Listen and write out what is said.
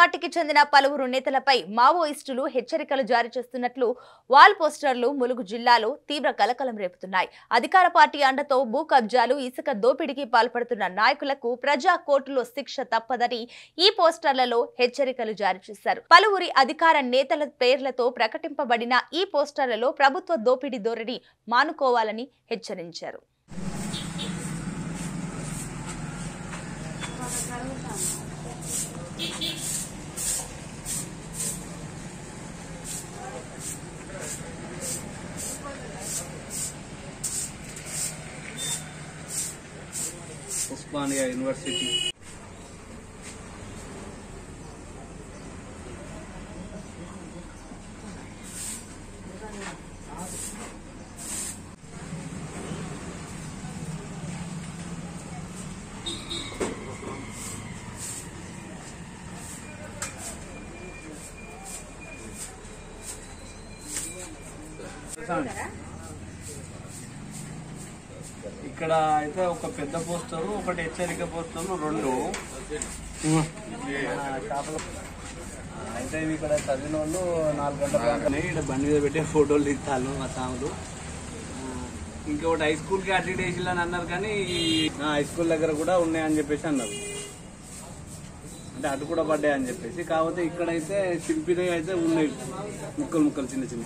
పార్టీకి చెందిన పలువురు నేతలపై మావోయిస్టులు హెచ్చరికలు జారీ చేస్తున్నట్లు వాల్ పోస్టర్లు ములుగు జిల్లాలో తీవ్ర కలకలం రేపుతున్నాయి. అధికార పార్టీ అండతో భూ కబ్జాలు, ఇసుక దోపిడీకి పాల్పడుతున్న నాయకులకు ప్రజా కోర్టులో శిక్ష తప్పదని ఈ పోస్టర్లలో హెచ్చరికలు జారీ చేశారు. పలువురి అధికార నేతల పేర్లతో ప్రకటింపబడిన ఈ పోస్టర్లలో ప్రభుత్వ దోపిడీ ధోరణి మానుకోవాలని హెచ్చరించారు. ఉస్మానియా యూనివర్సిటీ ఇక్కడ అయితే ఒక పెద్ద పోస్టరు, ఒకటి హెచ్చరిక పోస్టర్లు రెండు అయితే ఇక్కడ చదివిన వాళ్ళు 4 గంటల ఇక్కడ బండి మీద పెట్టే ఫోటోలు తీస్తాను మా సాములు. ఇంకొకటి హై స్కూల్కి అటు వేసిల్లని అన్నారు, కానీ హై స్కూల్ దగ్గర కూడా ఉన్నాయని చెప్పేసి అన్నారు. అంటే అటు కూడా పడ్డాయని చెప్పేసి. కాకపోతే ఇక్కడైతే చింపినవి అయితే ఉన్నాయి, ముక్కలు ముక్కలు చిన్న చిన్న.